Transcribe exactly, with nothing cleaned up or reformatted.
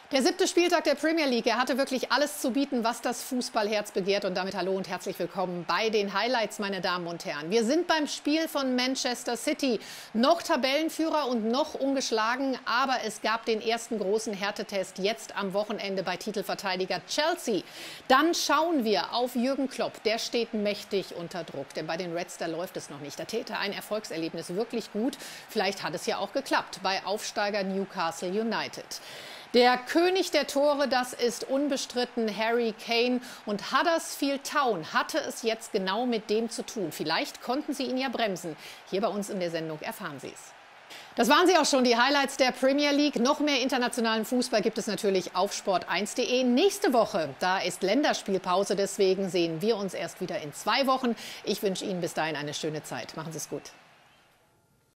Der siebte Spieltag der Premier League, er hatte wirklich alles zu bieten, was das Fußballherz begehrt. Und damit hallo und herzlich willkommen bei den Highlights, meine Damen und Herren. Wir sind beim Spiel von Manchester City. Noch Tabellenführer und noch ungeschlagen, aber es gab den ersten großen Härtetest jetzt am Wochenende bei Titelverteidiger Chelsea. Dann schauen wir auf Jürgen Klopp. Der steht mächtig unter Druck, denn bei den Reds, da läuft es noch nicht. Da täte ein Erfolgserlebnis wirklich gut. Vielleicht hat es ja auch geklappt bei Aufsteiger Newcastle United. Der König der Tore, das ist unbestritten Harry Kane. Und Huddersfield Town hatte es jetzt genau mit dem zu tun. Vielleicht konnten sie ihn ja bremsen. Hier bei uns in der Sendung erfahren Sie es. Das waren sie auch schon, die Highlights der Premier League. Noch mehr internationalen Fußball gibt es natürlich auf sport eins punkt de. Nächste Woche, da ist Länderspielpause. Deswegen sehen wir uns erst wieder in zwei Wochen. Ich wünsche Ihnen bis dahin eine schöne Zeit. Machen Sie es gut.